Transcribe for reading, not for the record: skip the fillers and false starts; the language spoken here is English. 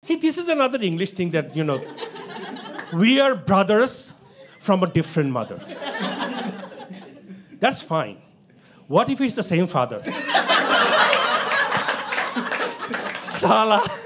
See, this is another English thing that, you know, we are brothers from a different mother. That's fine. What if it's the same father? Sala.